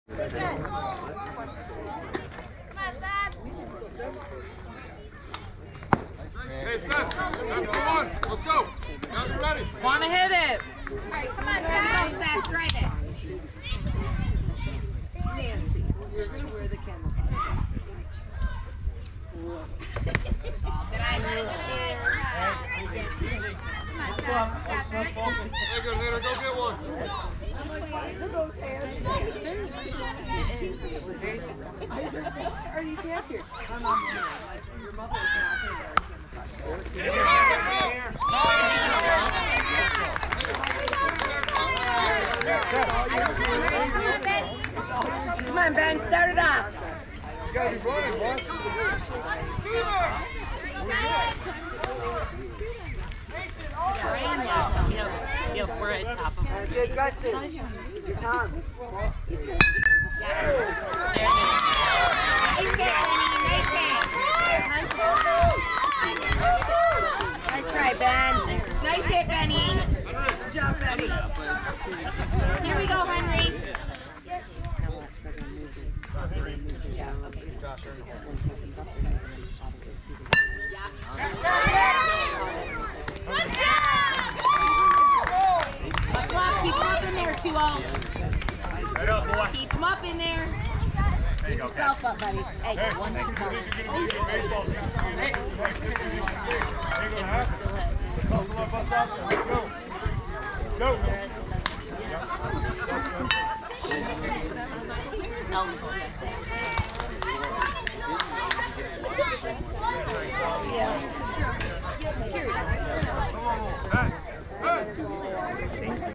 Hey, Seth, that's the one. Let's go. Now be ready. Want to hit it. All right, come on, Seth. Drive it. Nancy, here's where the camera Later, go get one. I'm like, why are those hands? Are these hands here? I'm not here. Like, your mother is not here. Come on, Ben, start it off. You gotta be running, boss. We're at top of it. Good, Gutson. Tom. Nice try, Ben. Nice hit, Benny. Good job, Benny. Here we go, Henry. Keep him up in there, 2-0. Right up, boy. Keep him up in there. There you go. Keep yourself up, buddy. Hey, Hey, one, two, baseball. Hey. Go. Go.